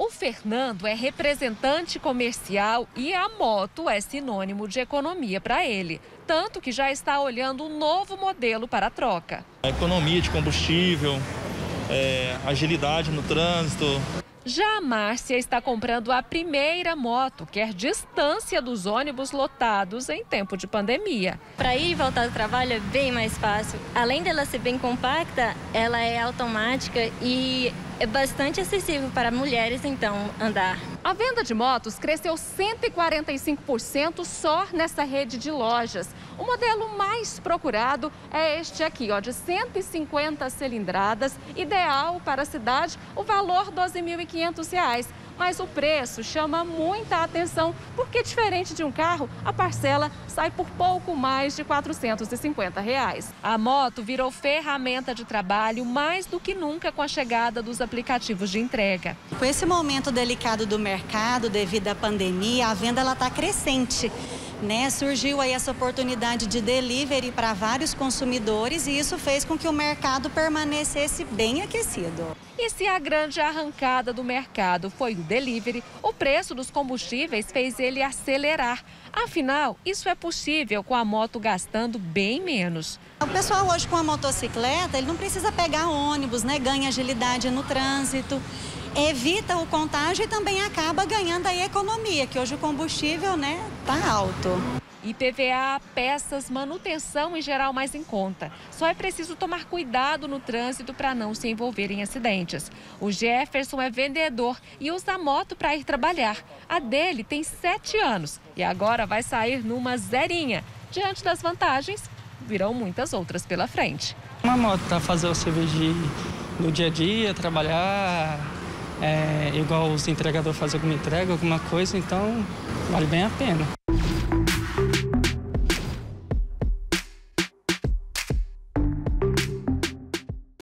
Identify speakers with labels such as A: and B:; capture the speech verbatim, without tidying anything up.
A: O Fernando é representante comercial e a moto é sinônimo de economia para ele. Tanto que já está olhando um novo modelo para a troca.
B: A economia de combustível, é, agilidade no trânsito.
A: Já a Márcia está comprando a primeira moto, quer distância dos ônibus lotados em tempo de pandemia.
C: Para ir e voltar do trabalho é bem mais fácil. Além dela ser bem compacta, ela é automática e é bastante acessível para mulheres, então, andar.
A: A venda de motos cresceu cento e quarenta e cinco por cento só nessa rede de lojas. O modelo mais procurado é este aqui, ó, de cento e cinquenta cilindradas, ideal para a cidade, o valor doze mil e quinhentos reais. Mas o preço chama muita atenção, porque diferente de um carro, a parcela sai por pouco mais de quatrocentos e cinquenta reais. A moto virou ferramenta de trabalho mais do que nunca com a chegada dos aplicativos de entrega.
D: Com esse momento delicado do mercado, devido à pandemia, a venda ela está crescente. Né? Surgiu aí essa oportunidade de delivery para vários consumidores e isso fez com que o mercado permanecesse bem aquecido.
A: E se a grande arrancada do mercado foi o delivery, o preço dos combustíveis fez ele acelerar. Afinal, isso é possível com a moto gastando bem menos.
D: O pessoal hoje com a motocicleta, ele não precisa pegar ônibus, né? Ganha agilidade no trânsito, evita o contágio e também acaba ganhando a economia, que hoje o combustível, né, tá alto.
A: I P V A, peças, manutenção em geral mais em conta. Só é preciso tomar cuidado no trânsito para não se envolver em acidentes. O Jefferson é vendedor e usa a moto para ir trabalhar. A dele tem sete anos e agora vai sair numa zerinha. Diante das vantagens, virão muitas outras pela frente.
E: Uma moto para fazer o serviço de, no dia a dia, trabalhar, é, igual os entregadores fazem alguma entrega, alguma coisa, então vale bem a pena.